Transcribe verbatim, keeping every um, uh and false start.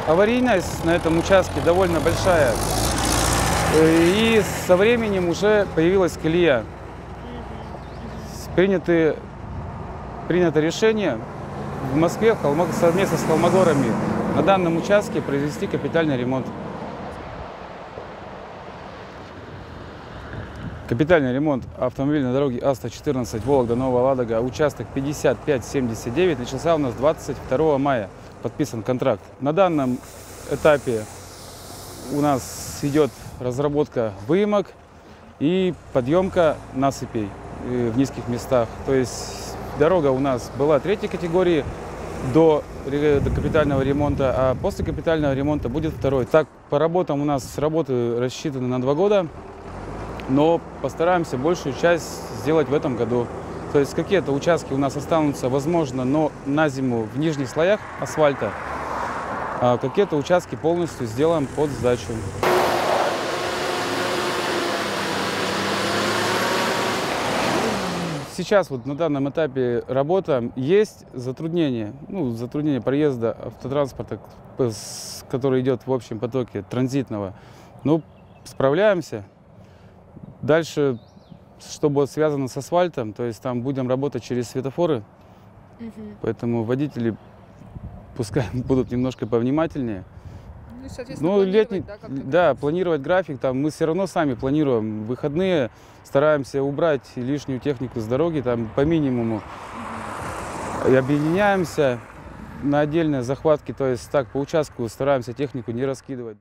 Аварийность на этом участке довольно большая. И со временем уже появилась колея. Приняты, принято решение в Москве совместно с Холмогорами на данном участке произвести капитальный ремонт. Капитальный ремонт автомобильной дороги А сто четырнадцать Вологда-Новая Ладога, участок пятьдесят пять семьдесят девять, начался у нас двадцать второго мая. Подписан контракт. На данном этапе у нас идет разработка выемок и подъемка насыпей в низких местах. То есть дорога у нас была третьей категории до, до капитального ремонта, а после капитального ремонта будет второй. Так, по работам у нас работы рассчитаны на два года, но постараемся большую часть сделать в этом году. То есть какие-то участки у нас останутся, возможно, но на зиму в нижних слоях асфальта, а какие-то участки полностью сделаем под сдачу. Сейчас вот на данном этапе работа, есть затруднения, ну, затруднения проезда автотранспорта, который идет в общем потоке транзитного. Ну, справляемся. Дальше, что будет связано с асфальтом, то есть там будем работать через светофоры, угу. Поэтому водители пускай будут немножко повнимательнее. Ну, соответственно, ну летний, да, да, планировать график, там мы все равно сами планируем выходные, стараемся убрать лишнюю технику с дороги, там по минимуму, угу. И объединяемся на отдельные захватки, то есть так по участку стараемся технику не раскидывать.